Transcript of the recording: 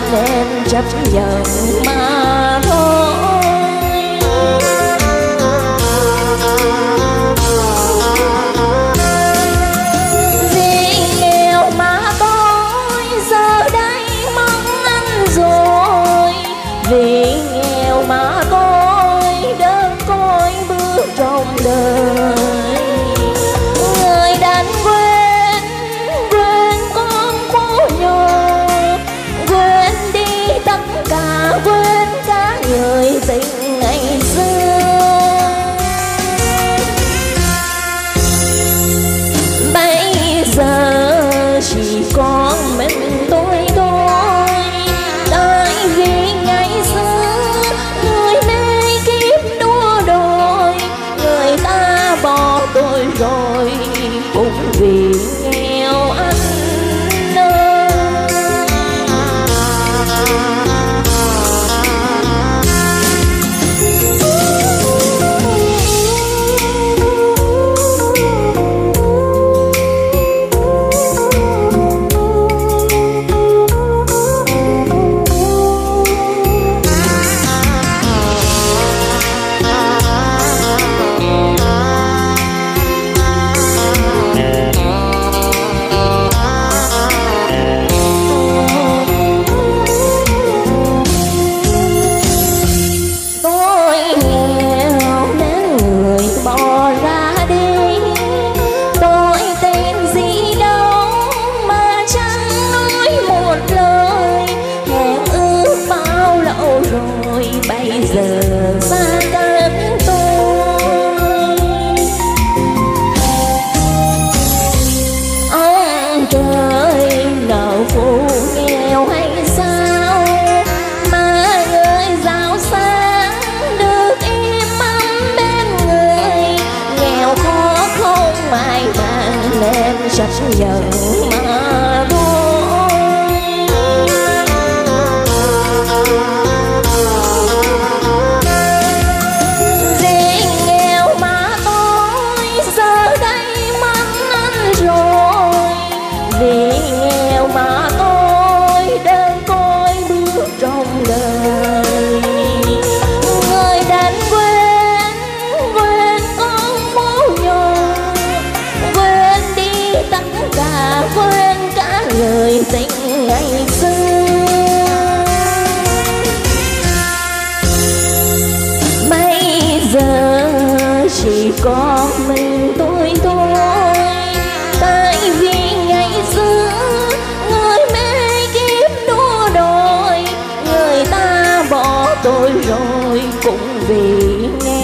nên chấp nhận mà thôi. Vì nghèo mà tôi giờ đây mong anh rồi, vì nghèo mà tôi đơn côi bước trong đời. Người đánh quên con phố nhỏ, quên đi tất cả, quên cả người tình ngày xưa. Bây giờ chỉ còn mình tôi thôi, tại vì ngày xưa người mê kiếp đua đòi, người ta bỏ tôi rồi cũng vì nghèo anh ơi. Bây giờ xa cách tôi, ông trời nợ phụ nghèo hay sao mà người giàu sang được im ấm bên người, nghèo khó không ai bằng nên chấp nhận mà thôi. Vì nghèo mà tôi đơn côi bước trong đời. Người đánh quên con phố nhỏ, quên đi tất cả, quên cả người tình ngày xưa. Bây giờ chỉ có mình tôi thôi, tại vì ngày xưa người mê kiếp đua đòi, người ta bỏ tôi rồi cũng vì nghe